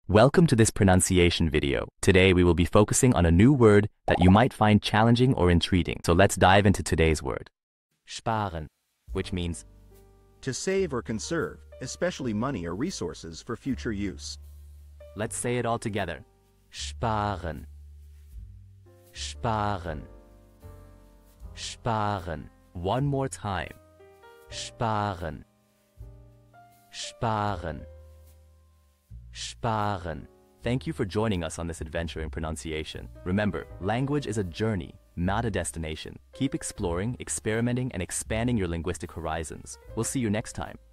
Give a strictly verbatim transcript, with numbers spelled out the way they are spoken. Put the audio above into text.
Welcome to this pronunciation video. Today we will be focusing on a new word that you might find challenging or intriguing. So let's dive into today's word. Sparen, which means to save or conserve, especially money or resources for future use. Let's say it all together. Sparen. Sparen. Sparen. One more time. Sparen. Sparen. Sparen. Thank you for joining us on this adventure in pronunciation. Remember, language is a journey, not a destination. Keep exploring, experimenting, and expanding your linguistic horizons. We'll see you next time.